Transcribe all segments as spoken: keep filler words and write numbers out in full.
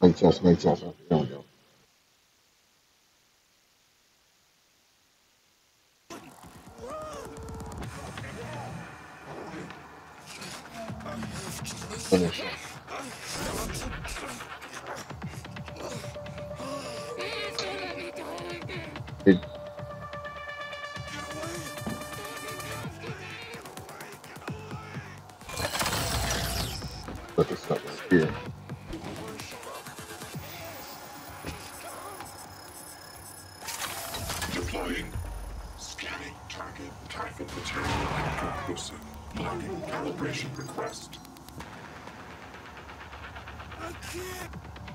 Make test, make test. Okay, there we go. Finish. It, put this up right here. Deploying. Scanning target. Target material inconclusive. Logging calibration request. I can't.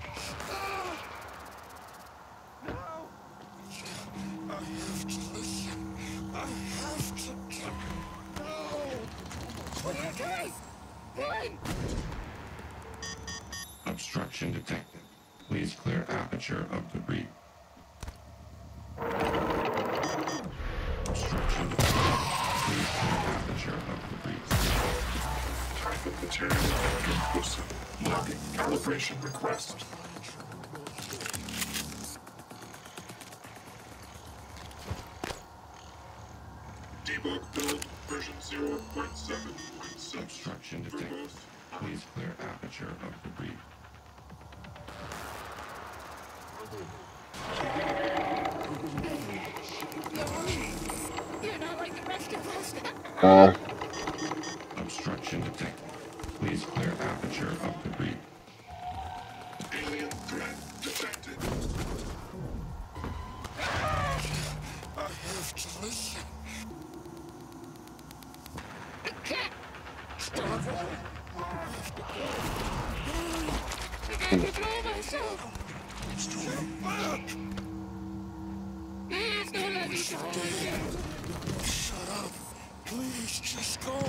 No. I have to listen. I have to. No. What are you doing? Run! Obstruction detected. Please clear aperture of debris. Obstruction detected. Please clear aperture of debris. Target material inconclusive. Logging calibration request. Debug build version zero point seven point six. Obstruction detected. Please clear aperture of debris. You're not like the rest of us. Uh, Obstruction detected. Please clear aperture of debris. Alien threat detected. I have to listen. I can't. Stop it. I have to go. I can't control myself. It's too late. Please don't let me go. Shut up. Please just go.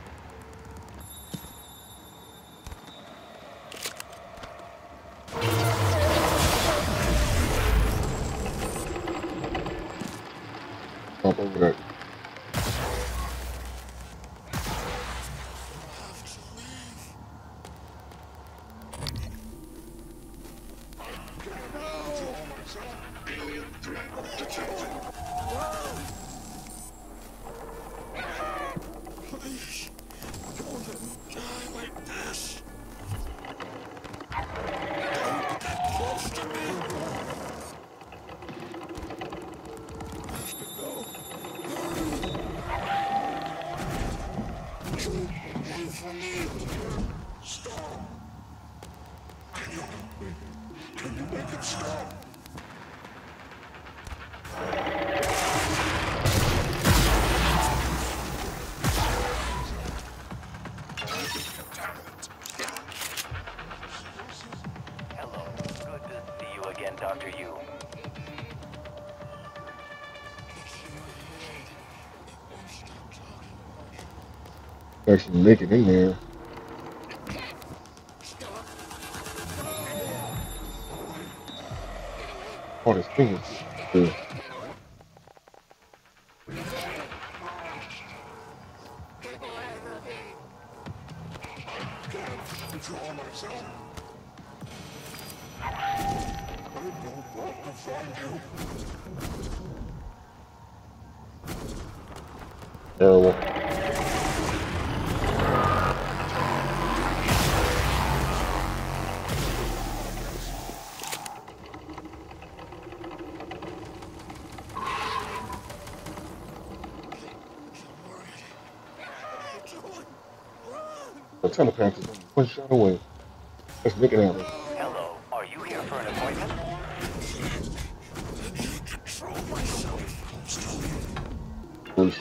up over there. Alien threat detected. Please, don't let me die like this. Don't get that close to me. I have to go. Wait for me. Stop. Can you, can you make it stop? Hello. Good to see you again, Doctor Yu. Actually make it in there. Oh, his fingers. Good. Control myself. I don't want to find you. Terrible. The telepath is only one shot away. Let's make it happen. Hello. Are you here for an appointment? I can't control myself. Stop. Bruce.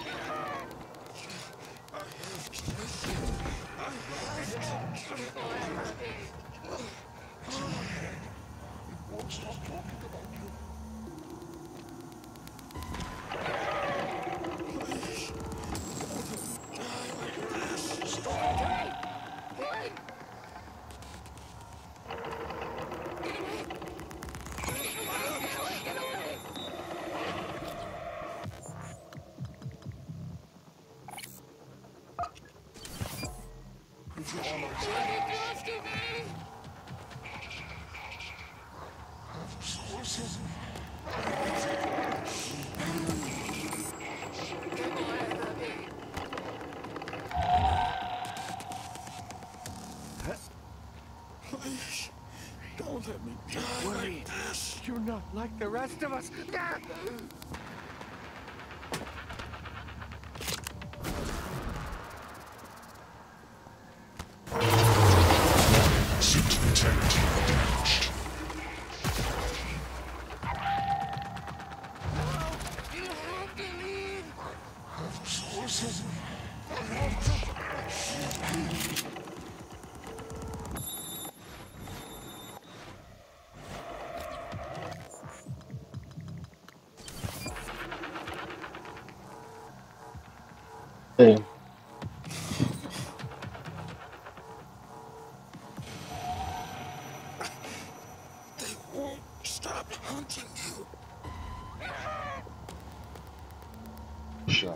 I have to listen. I have to. It won't stop talking about you. Please, don't let me die like this. Stop. Control myself. Please, don't let me die like this. You're not like the rest of us. Symptom integrity damaged. You have to leave. Sources. Hey, They won't stop hunting you. shot.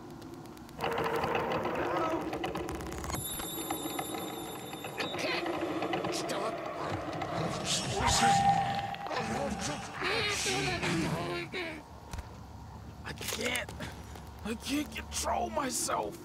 Stop. Sources. I can't. I can't control myself.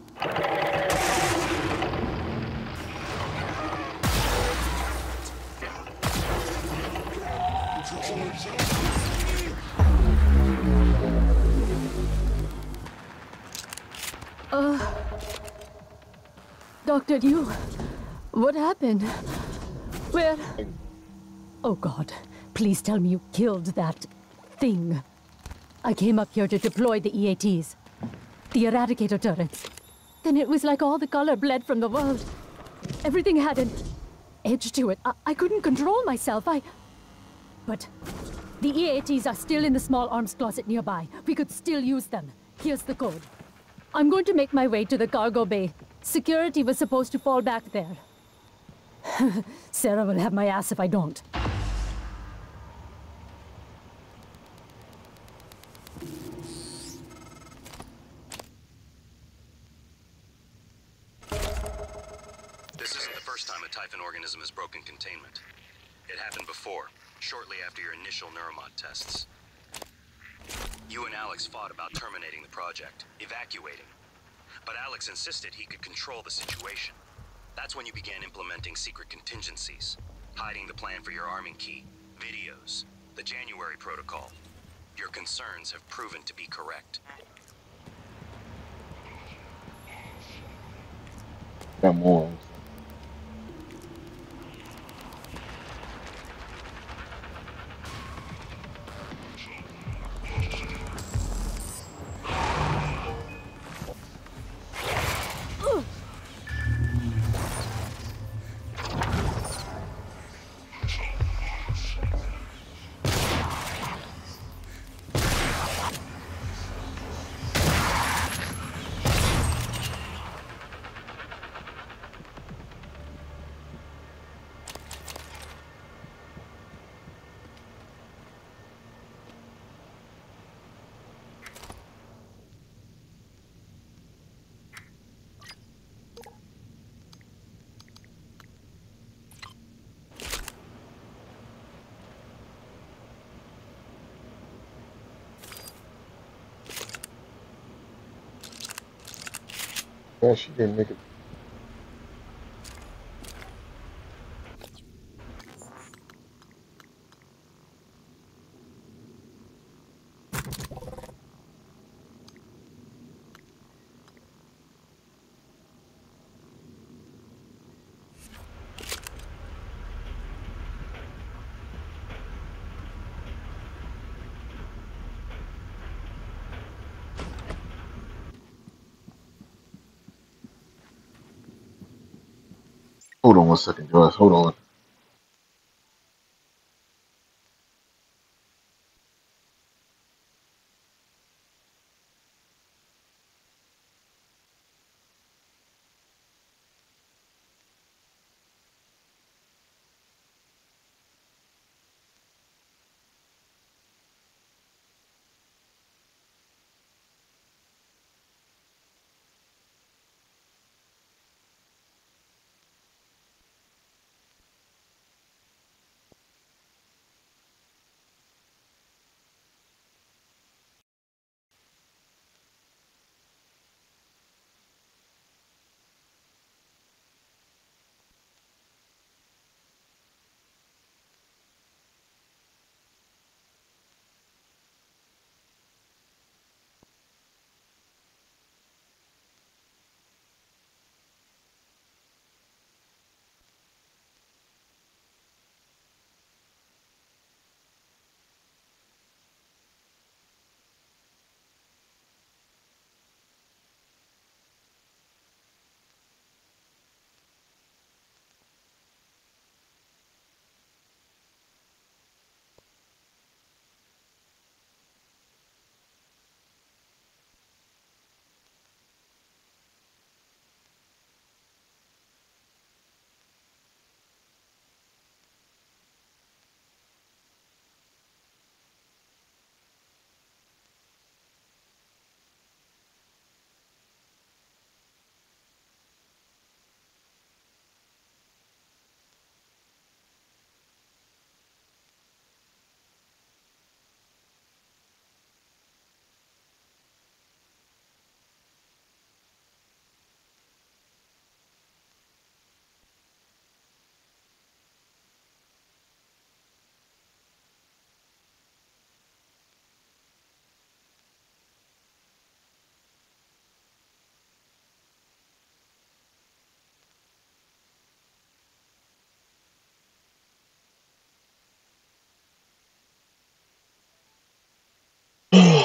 Uh, Doctor Liu, what happened? Where? Oh God, please tell me you killed that thing. I came up here to deploy the E A Ts, the Eradicator turrets. Then it was like all the color bled from the world. Everything had an edge to it. I, I couldn't control myself. I... But the E A Ts are still in the small arms closet nearby. We could still use them. Here's the code. I'm going to make my way to the cargo bay. Security was supposed to fall back there. Sarah will have my ass if I don't. This isn't the first time a Typhon organism has broken containment. It happened before, shortly after your initial neuromod tests. You and Alex fought about terminating the project, evacuating. But Alex insisted he could control the situation. That's when you began implementing secret contingencies, hiding the plan for your arming key, videos, the January protocol. Your concerns have proven to be correct. Got more. Yeah, she didn't make it. Hold on one second, Joyce. Hold on.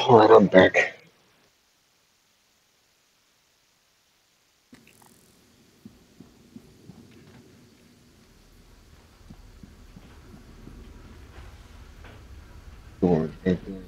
All right, I'm back. Doors right there.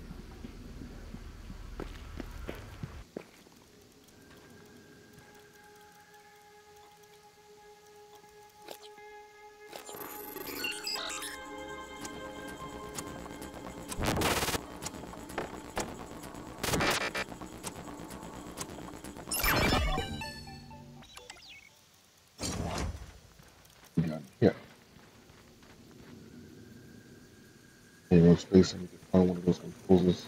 We got it. Yeah. Ain't no space. I need to find one of those composers.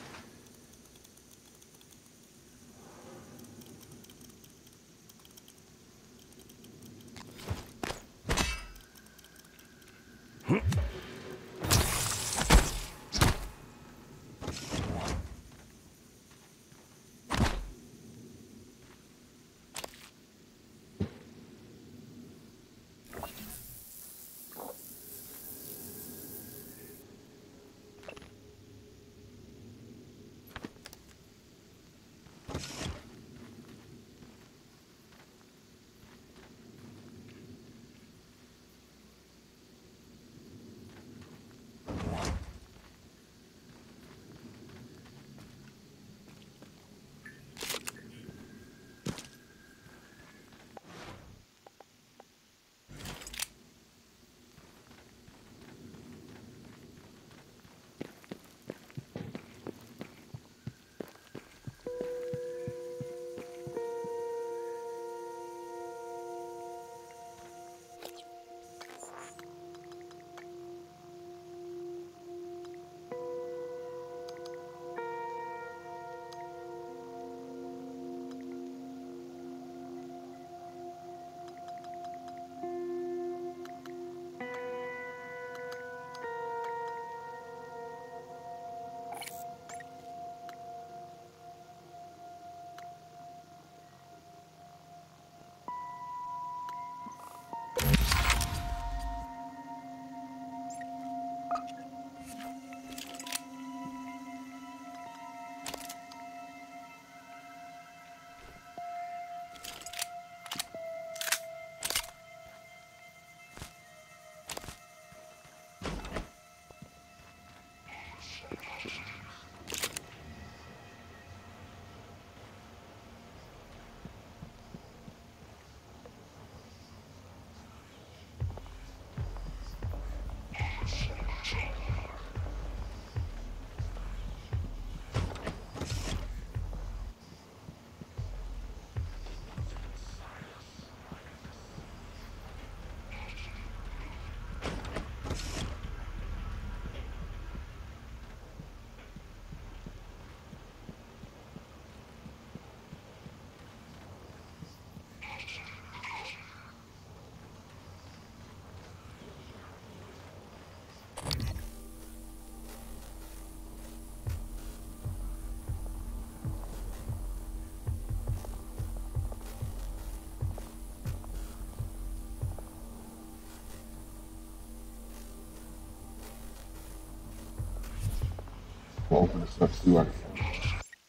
We'll open this up, see what I can find.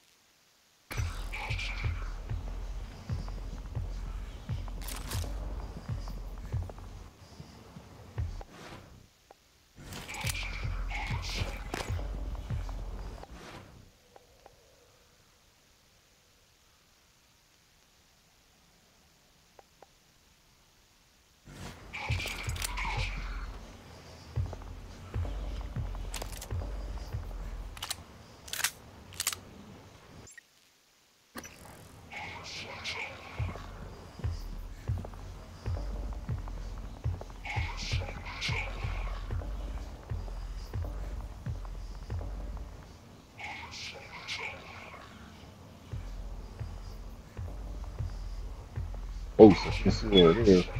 Oh, so let's see where it is.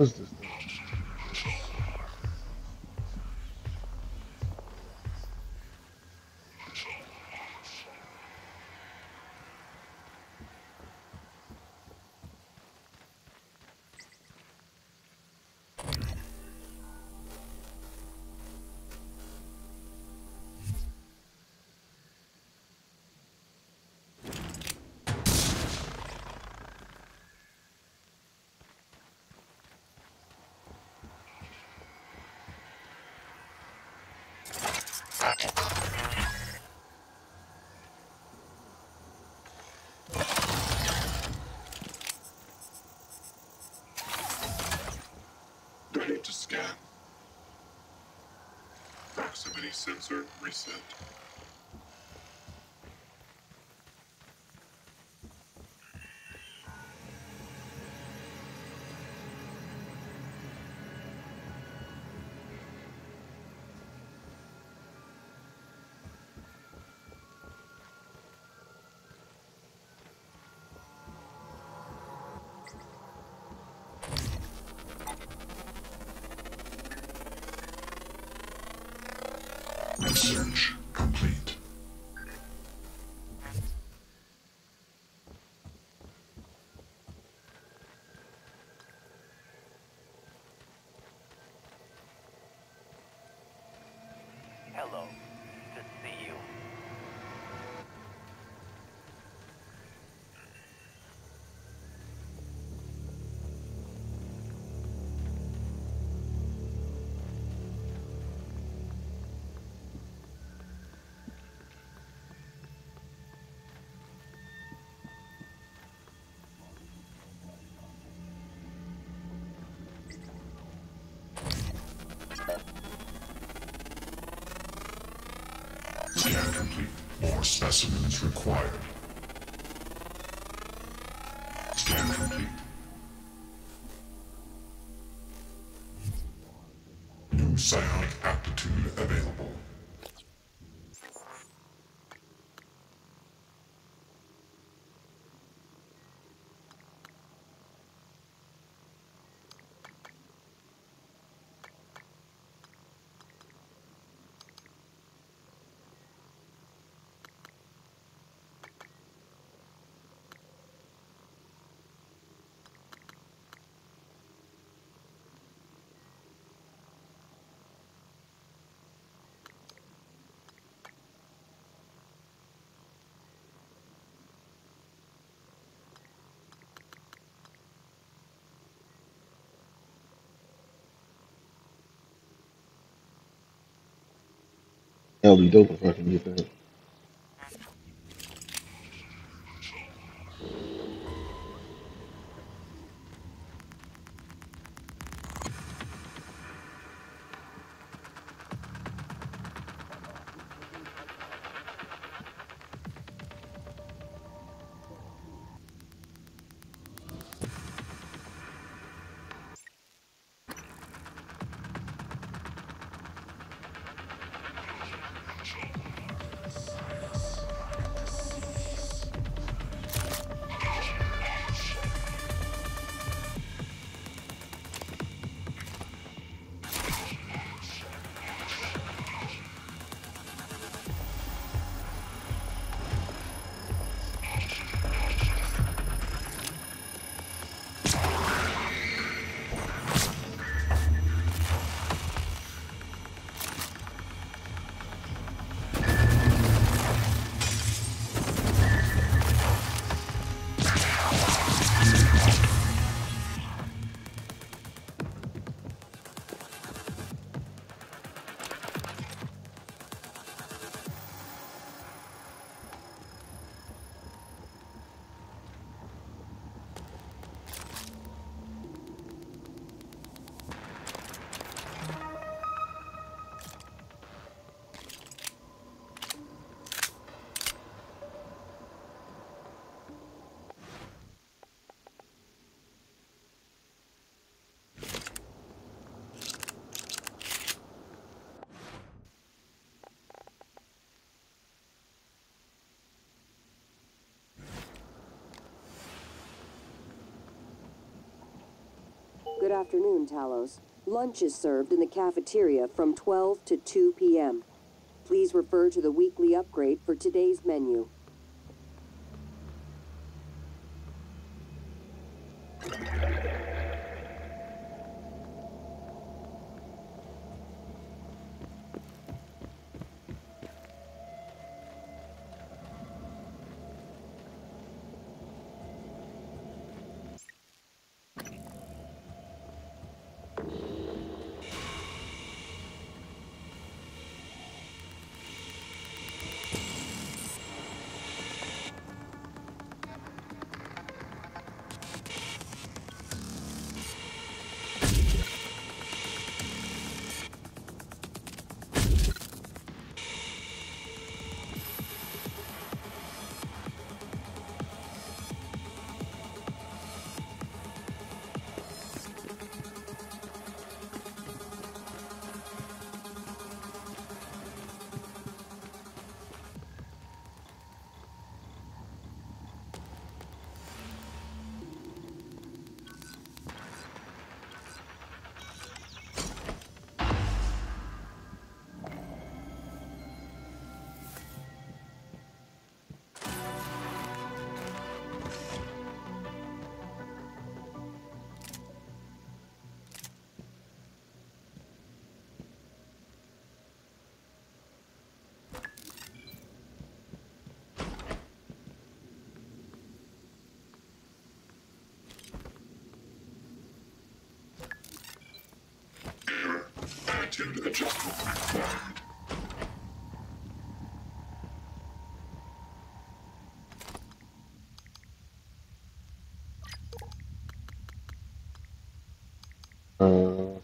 What's this thing? Ready to scan. Proximity sensor reset. Research complete. Hello. Good to see you. Scan complete. More specimens required. Scan complete. New psionic aptitude available. That'll be dope if I can get that. afternoon, Talos. Lunch is served in the cafeteria from twelve to two p m Please refer to the weekly upgrade for today's menu. Attitude adjustment required. Uh,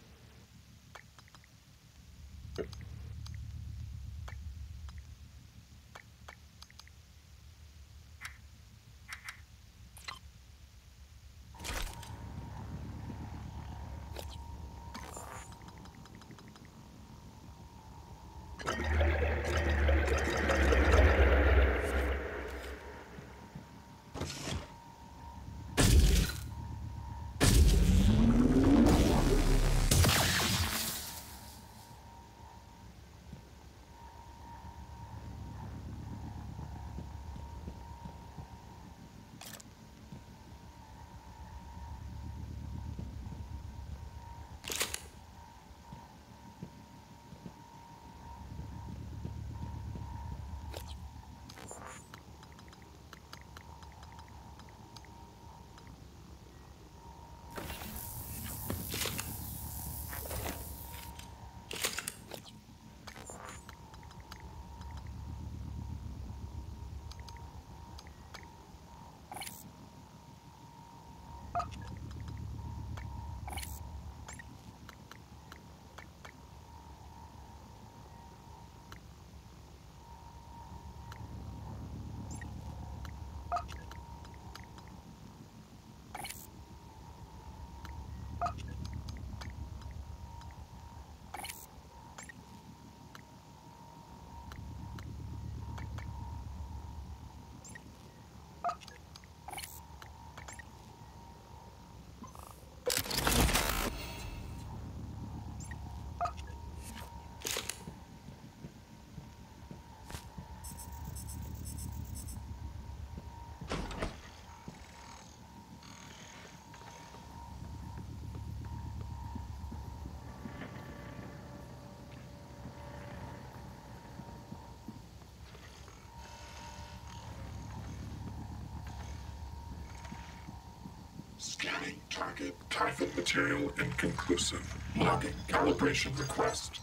Scanning target Typhon material inconclusive. Logging calibration request.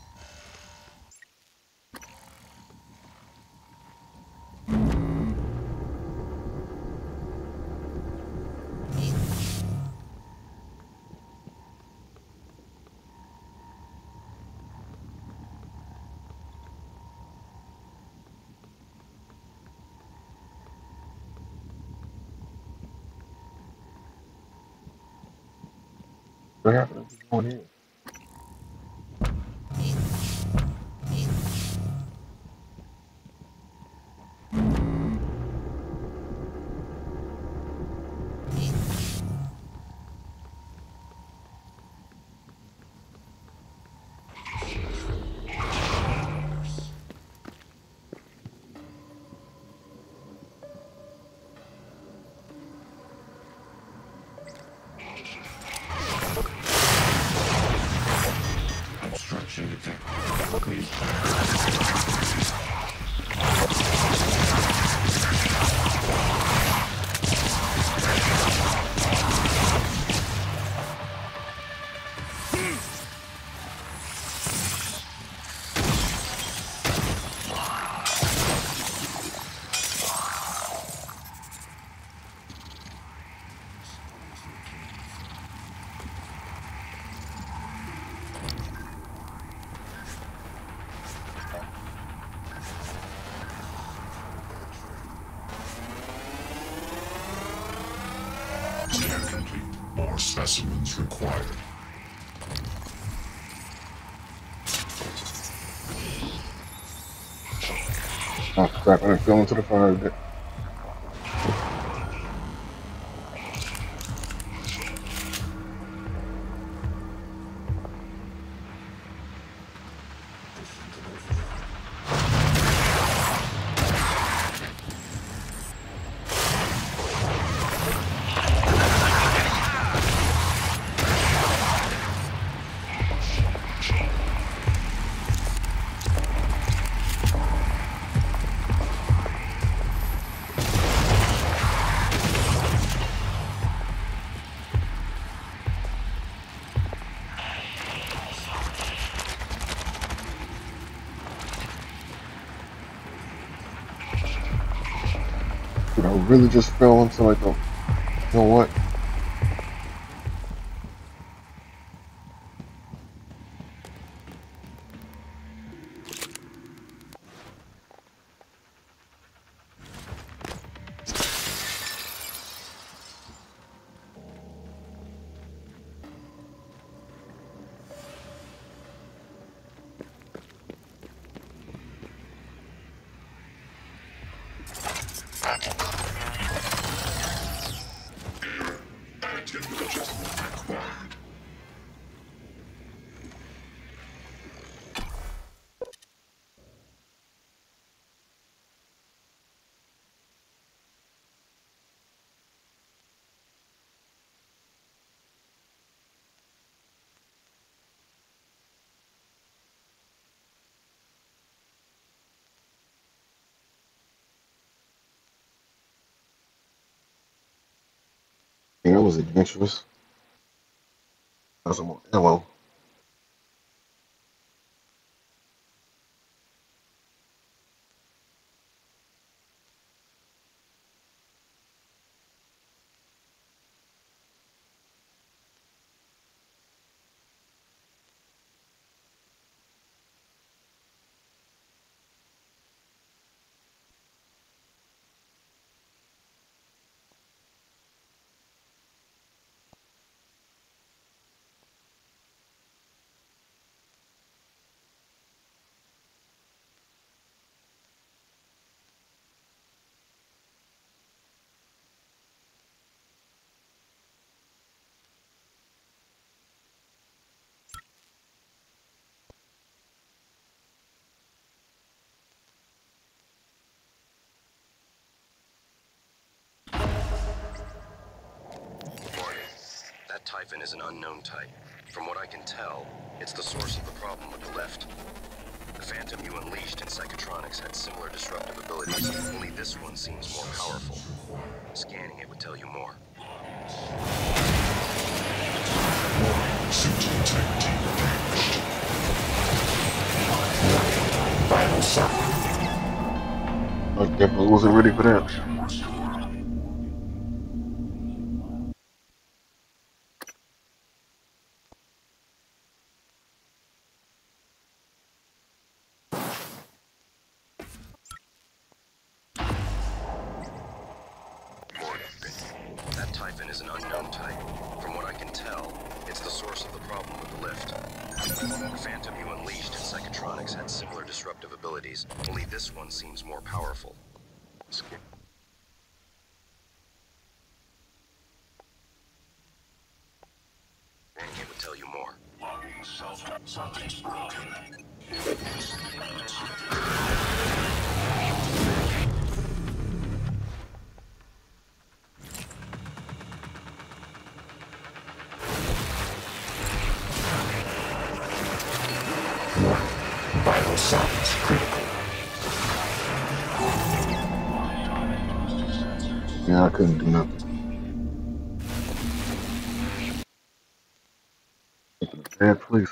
what happened? What's going in? Scan complete. More specimens required. Oh crap, I didn't fell into the fire a bit. Dude, I really just fell into like a, you know what? Yeah, that was adventurous. That's some more ammo. That Typhon is an unknown type. From what I can tell, it's the source of the problem with the lift. The Phantom you unleashed in Psychotronics had similar disruptive abilities, only this one seems more powerful. Scanning it would tell you more. Suit integrity damaged. Vital sign. I definitely wasn't ready for that. That Typhon is an unknown type. From what I can tell, it's the source of the problem with the lift. The Phantom you unleashed in Psychotronics had similar disruptive abilities, only this one seems more powerful. Scanning it would tell you more. Something's broken. Vital signs critical. Yeah, I couldn't do nothing. Bad place.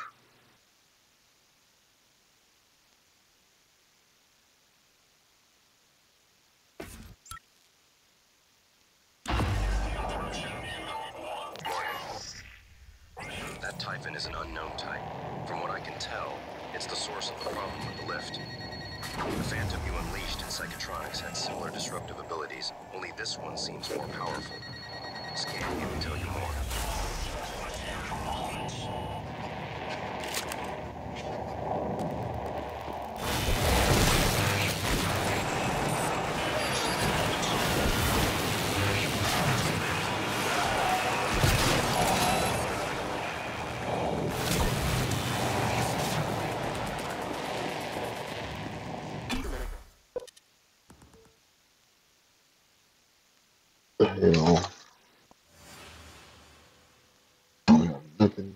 That Typhon is an unknown type. From what I can tell, it's the source of the problem with the lift. The Phantom you unleashed in Psychotronics had similar disruptive abilities, only this one seems more powerful. Scanning it to tell you more. The hell? I have nothing.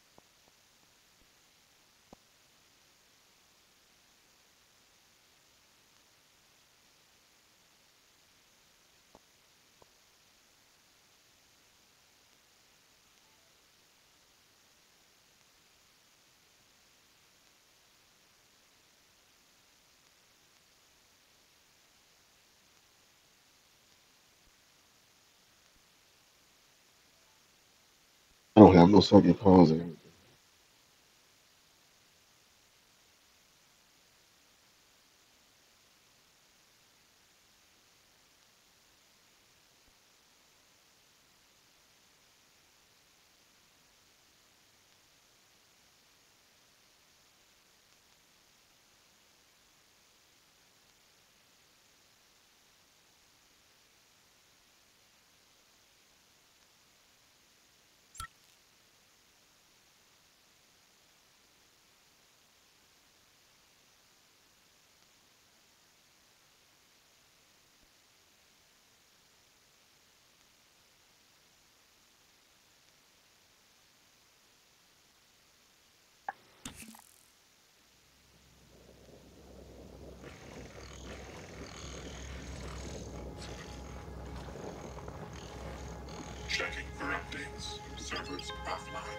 I don't have no second cause or anything. Checking for updates. Servers offline.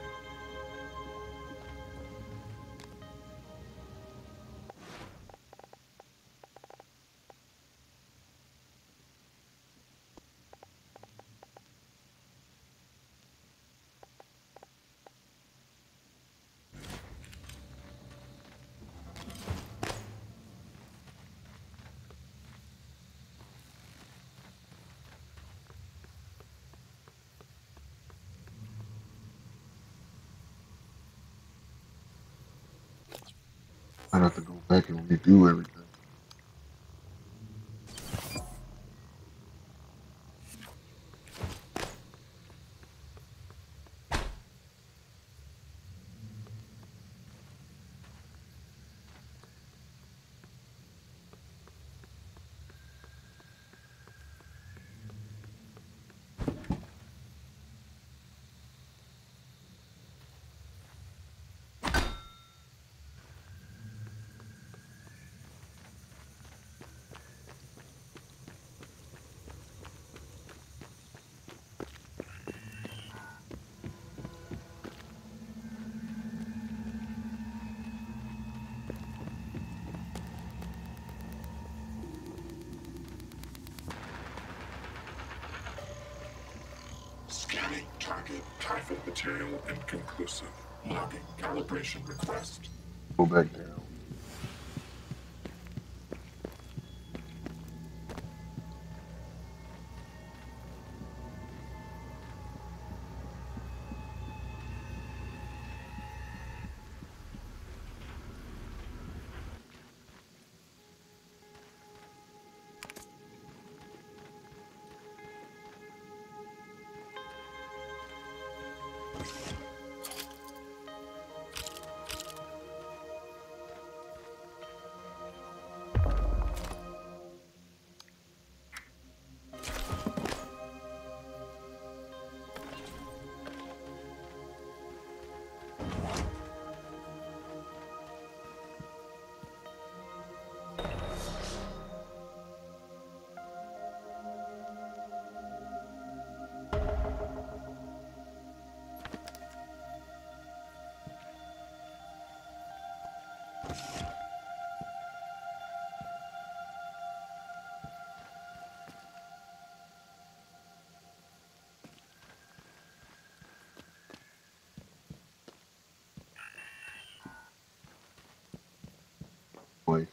I have to go back and redo everything. Scanning target Typhon material inconclusive. Logging calibration request. Go back down. Boy.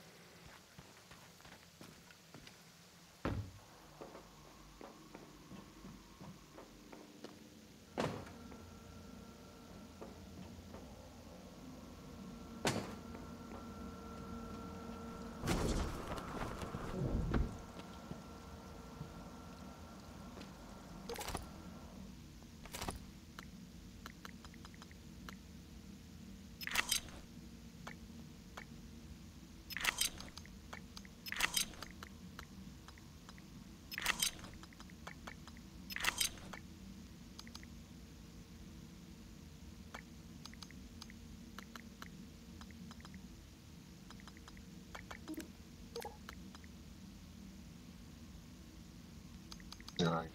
Alright.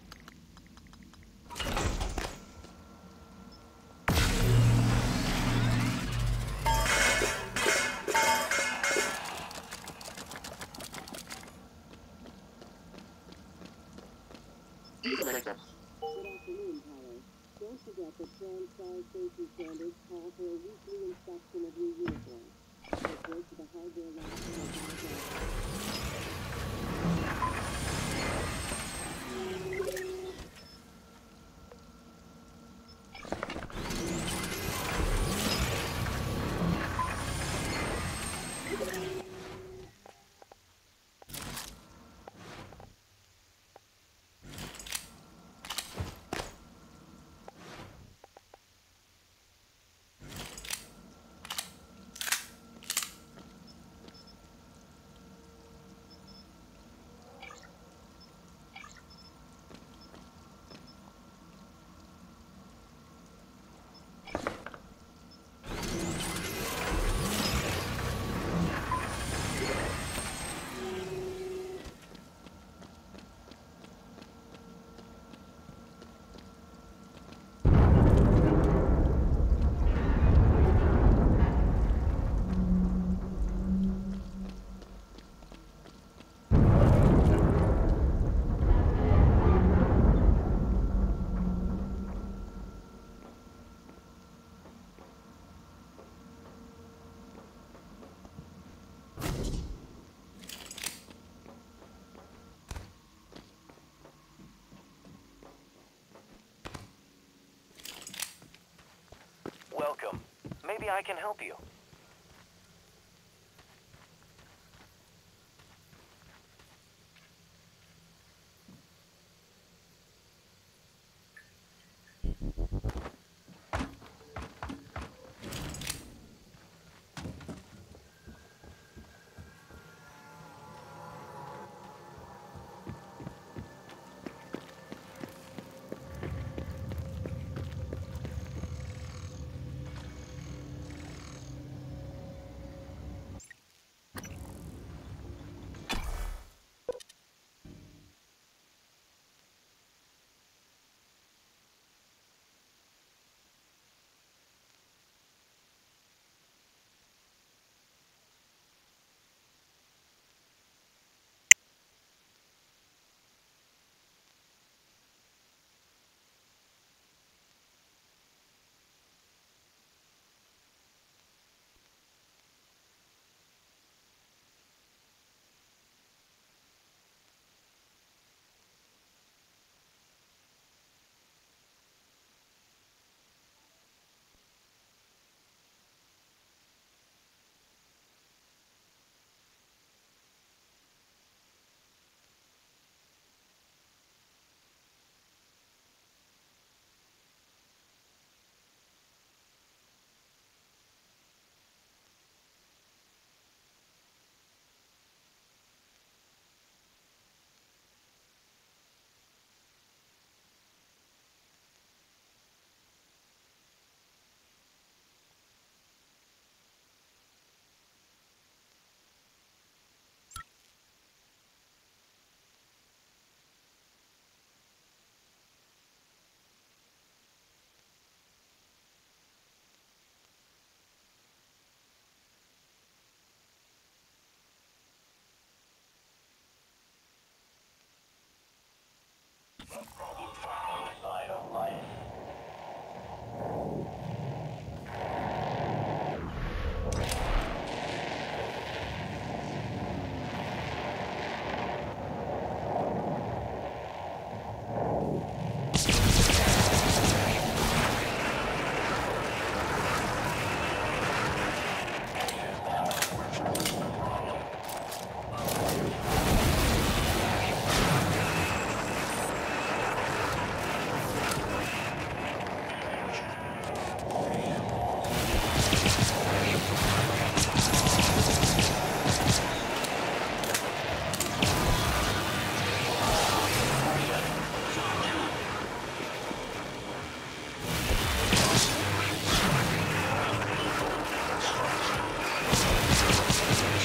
Good afternoon, Tyler. Don't forget that TranStar safety standards call for a weekly inspection of your uniform. Report to the hardware lab for a Welcome. Maybe I can help you.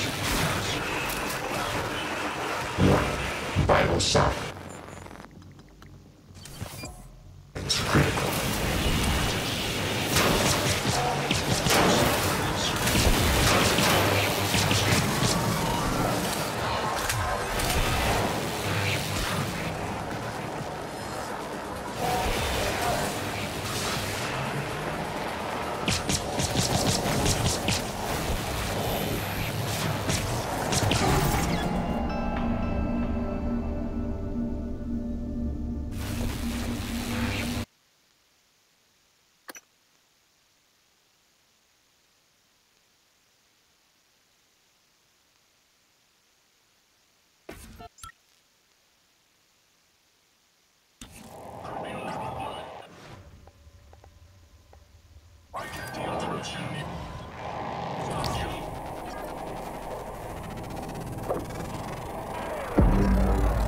Vital shot.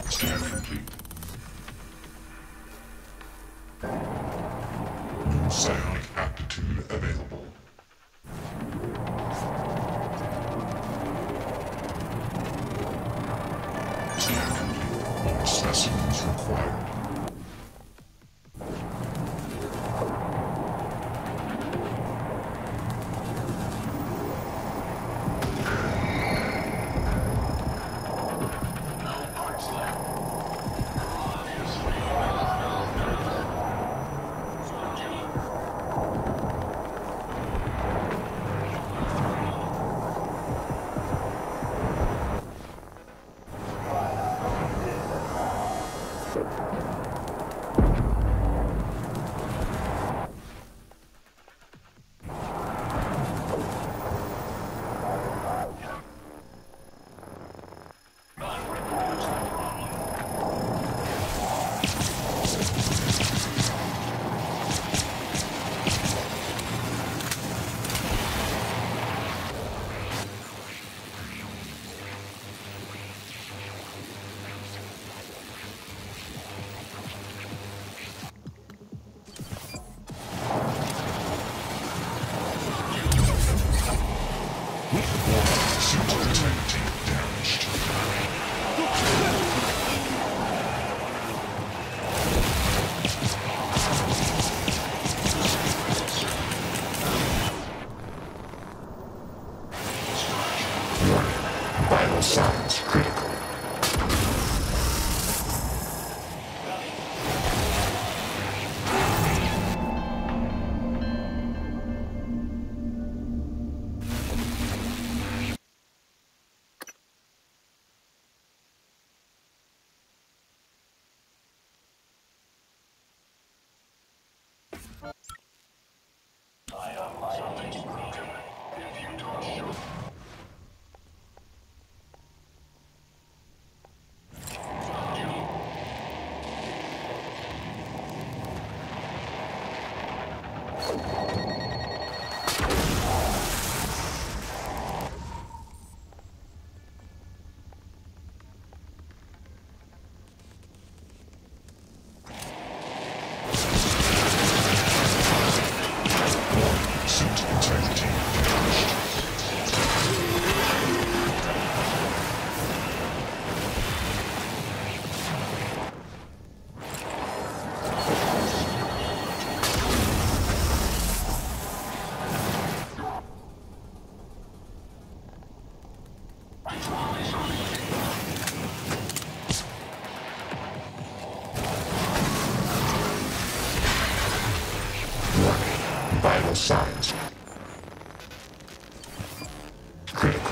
Scan complete. New psionic aptitude available. Scan complete. More specimens required. Vital signs critical. Vital signs critical.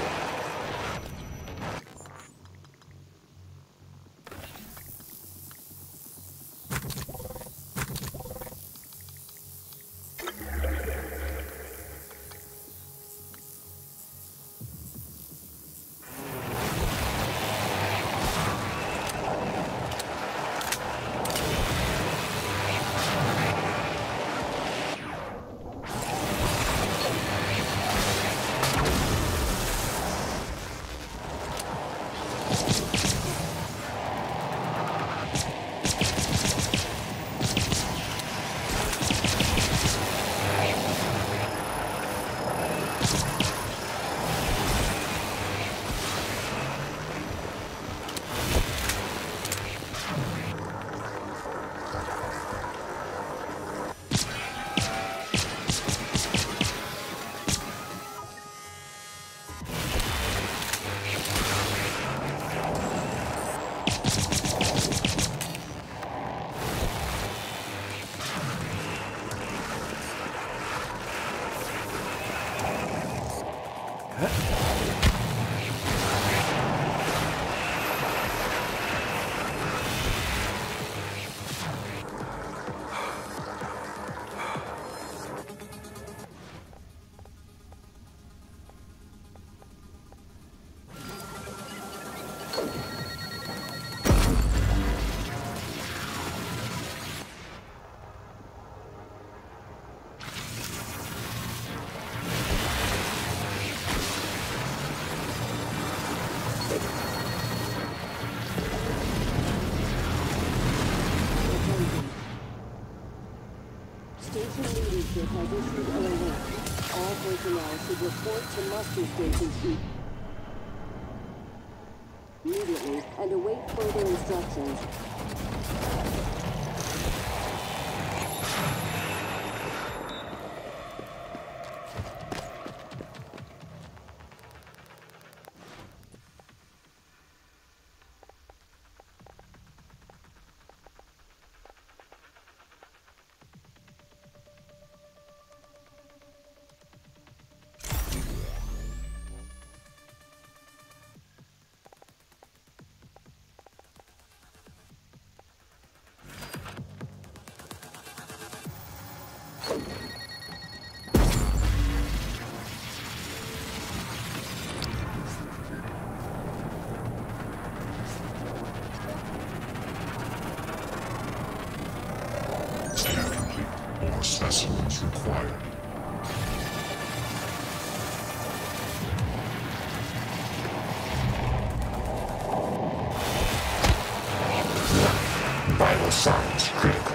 Service has issued an alert. All personnel should report to muster stations immediately and await further instructions. Scan complete. More specimens required. Vital signs critical.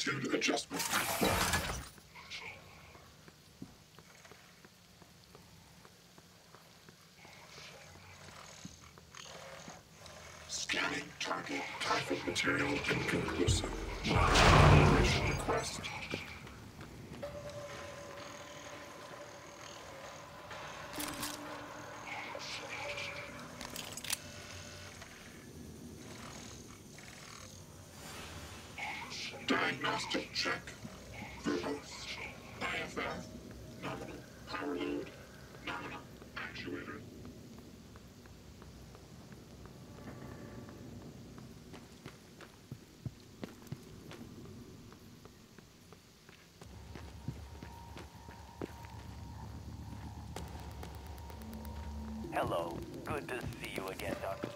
Attitude adjustment required. Scanning target. Typhon material inconclusive. Non-operation request. Diagnostic check. Verbose. I F F. Nominal. Power load. Nominal. Actuator. Hello. Good to see you again, Doctor.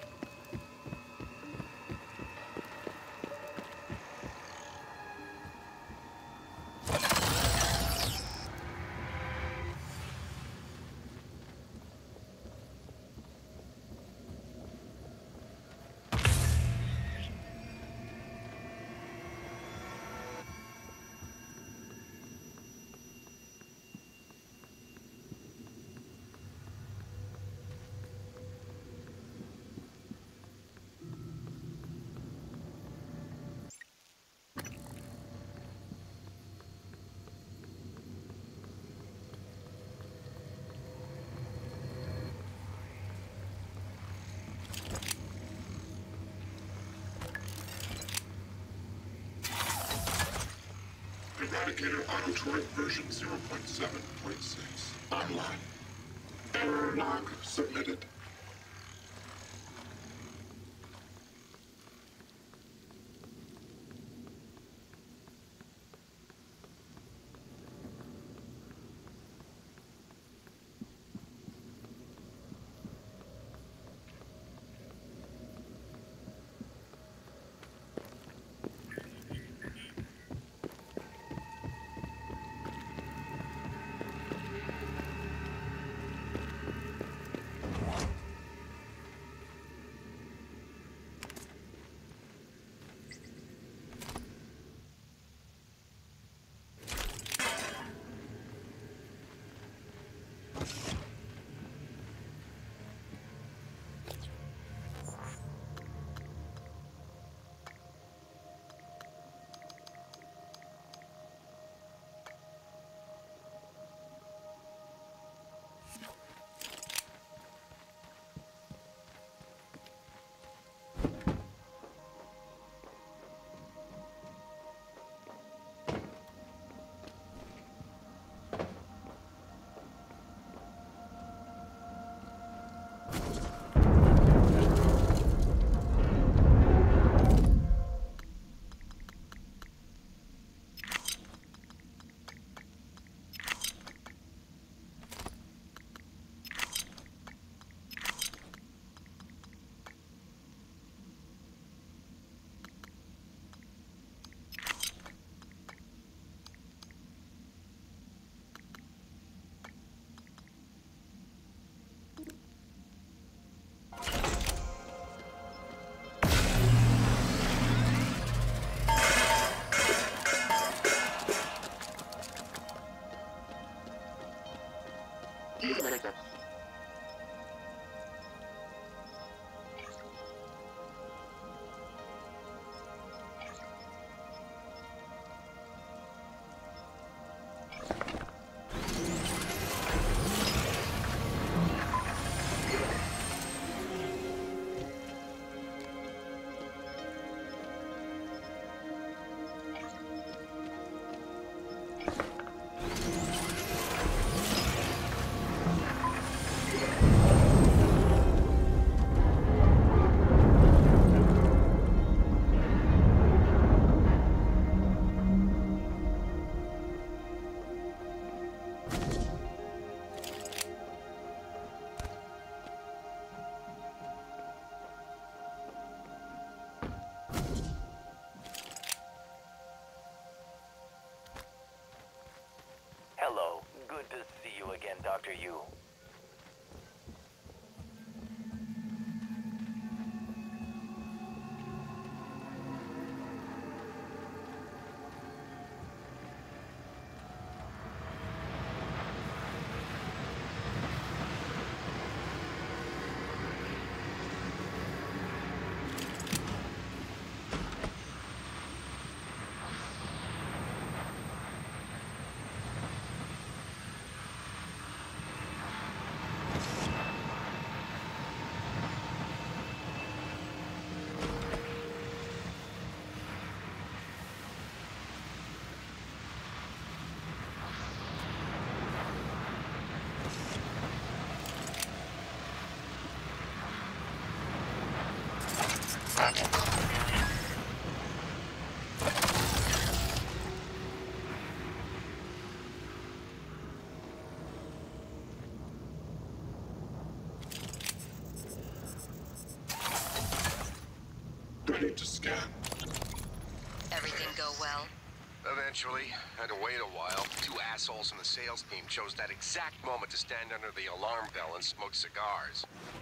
Eradicator Autotroid version zero point seven point six. Online. Error log submitted. Hello. Good to see you again, Doctor Yu. Eventually, had to wait a while. Two assholes from the sales team chose that exact moment to stand under the alarm bell and smoke cigars.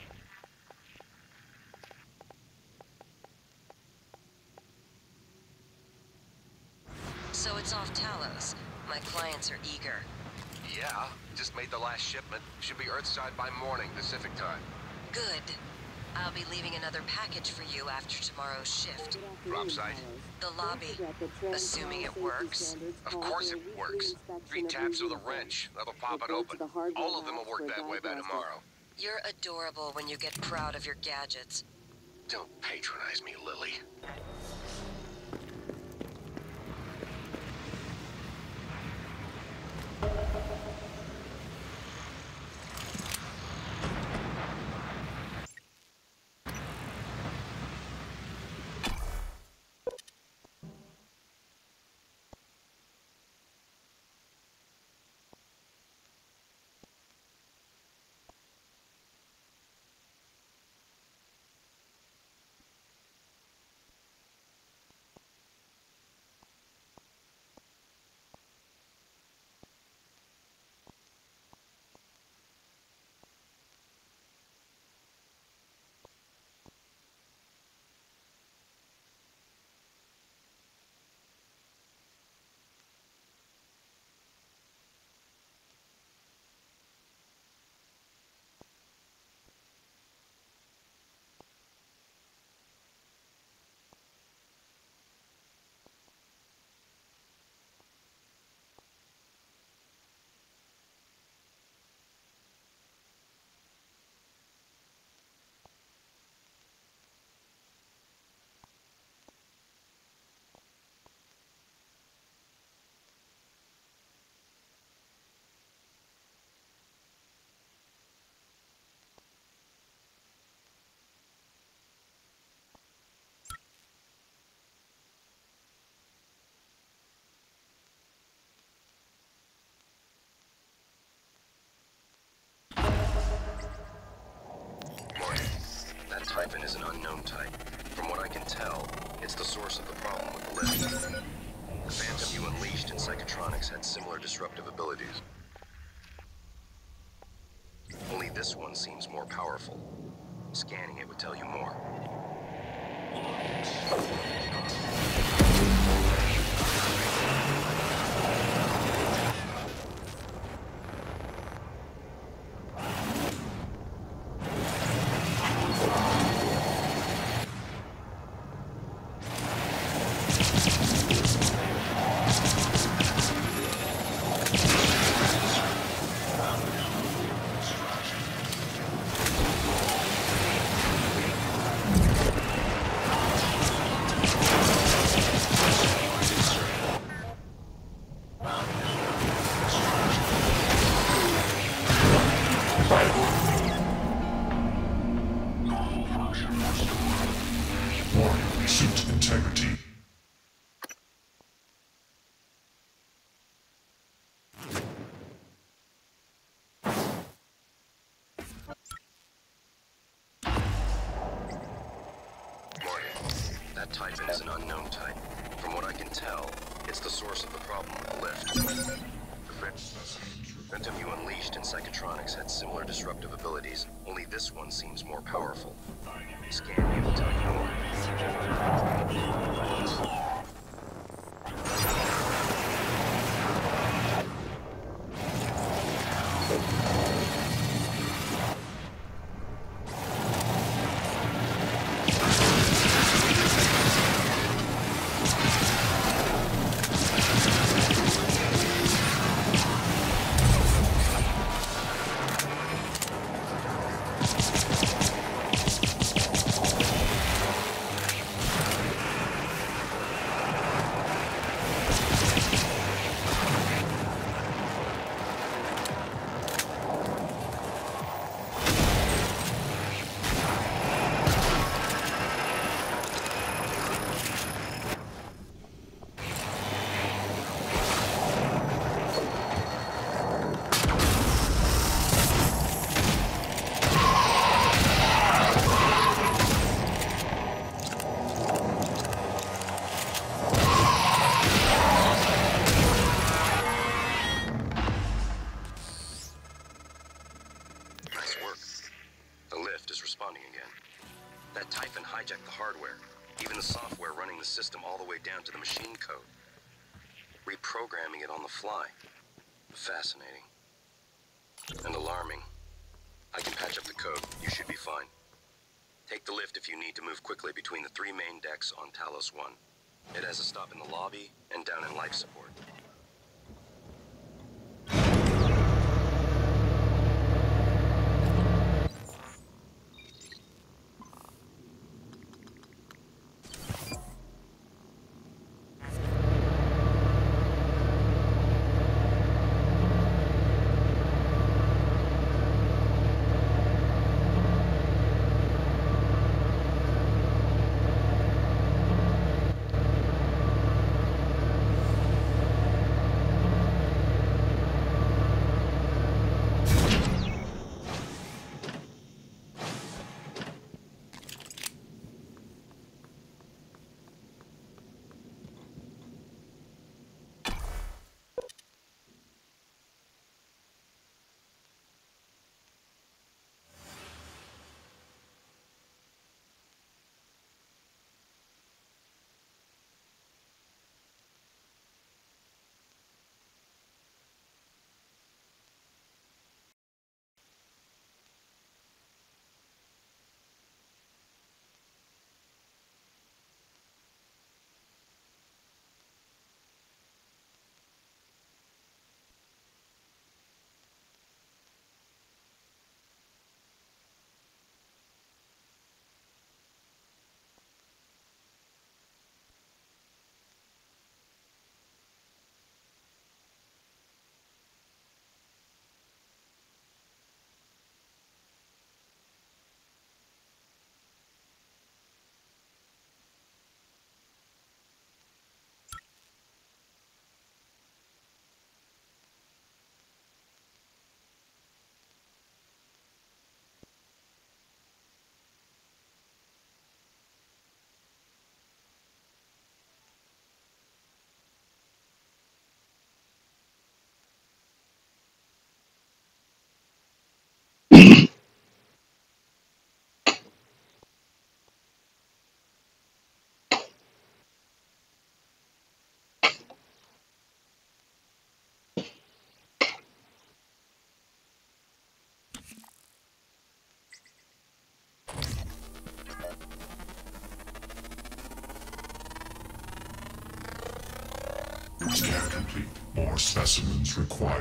So it's off Talos. My clients are eager. Yeah, just made the last shipment. Should be Earthside by morning, Pacific time. Good. I'll be leaving another package for you after tomorrow's shift. Drop site? The lobby. Assuming it works. Of course it works. Three taps with a wrench. That'll pop it open. All of them will work that way by tomorrow. You're adorable when you get proud of your gadgets. Don't patronize me, Lily. Typhon is an unknown type. From what I can tell, it's the source of the problem with the lift. The Phantom you unleashed in Psychotronics had similar disruptive abilities. Only this one seems more powerful. Scanning it would tell you more. Typhon is an unknown type. From what I can tell, it's the source of the problem with the lift. The Phantom you unleashed in Psychotronics had similar disruptive abilities, only this one seems more powerful. Scanning it will tell you more. That Typhon hijacked the hardware, even the software running the system all the way down to the machine code. Reprogramming it on the fly. Fascinating. And alarming. I can patch up the code. You should be fine. Take the lift if you need to move quickly between the three main decks on Talos one. It has a stop in the lobby and down in life support. Scan complete. More specimens required.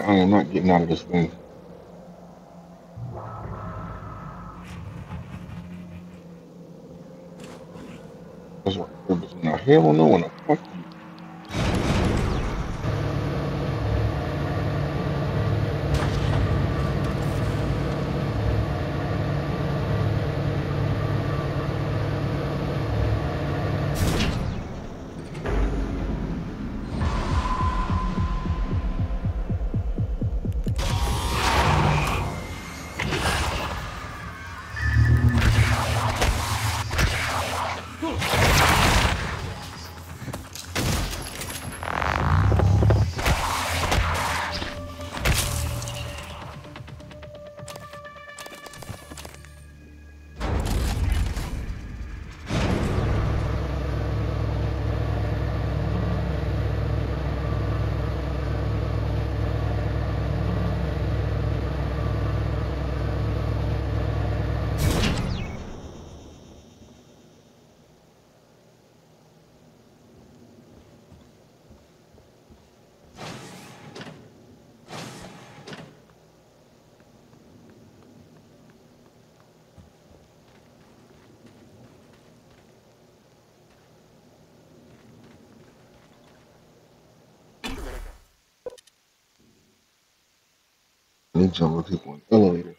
I am not getting out of this thing. That's what purpose. Now, hell no, and fuck you. I need jumping people in elevators.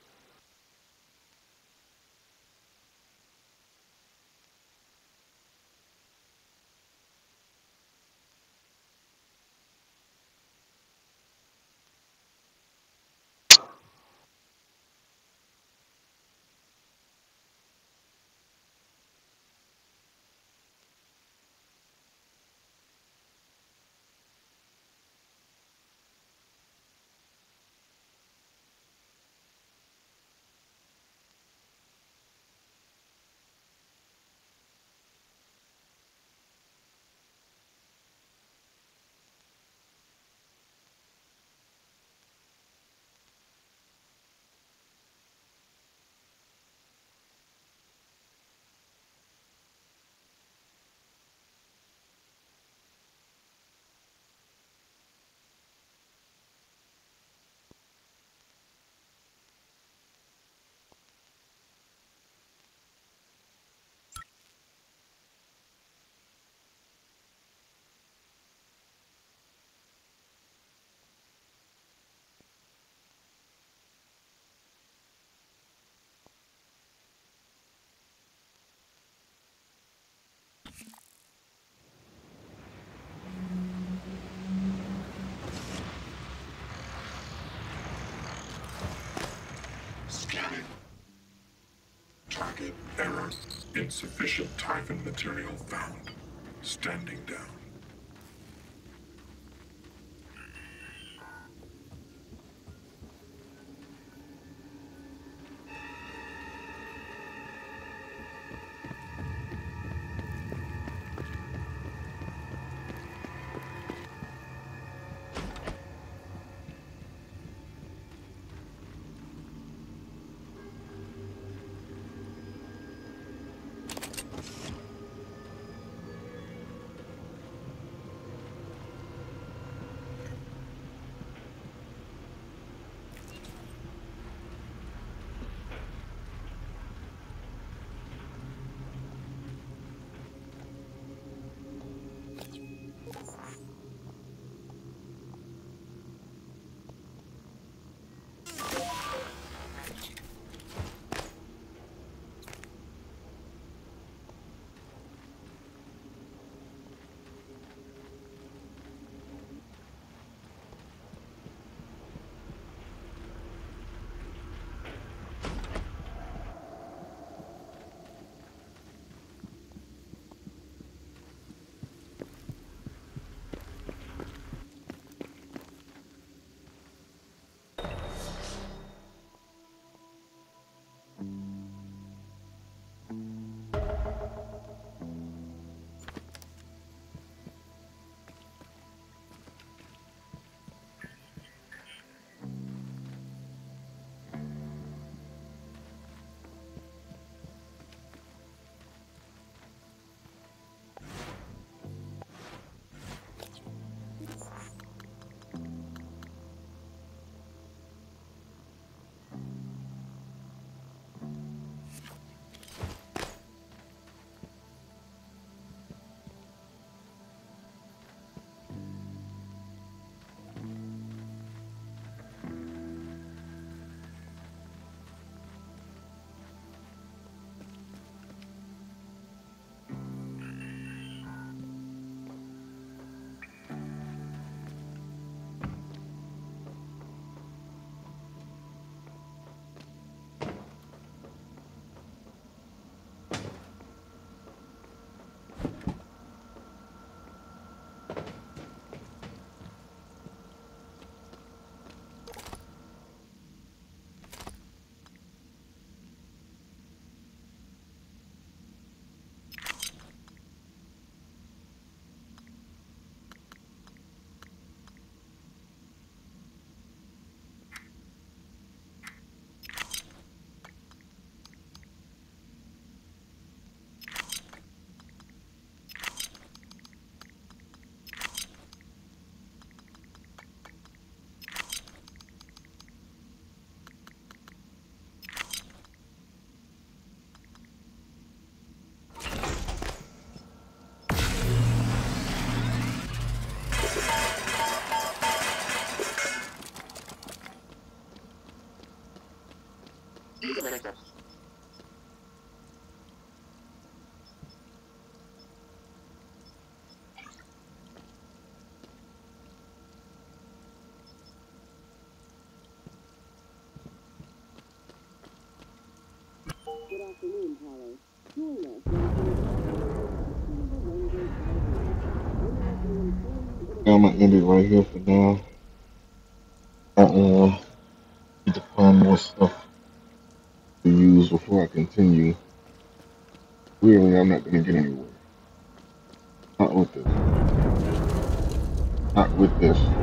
Scanning. Target error. Insufficient Typhon material found. Standing down. Good afternoon, Paolo. Join us I'm gonna end it right here for now. I uh, need to find more stuff to use before I continue. Really, I'm not gonna get anywhere. Not with this. Not with this.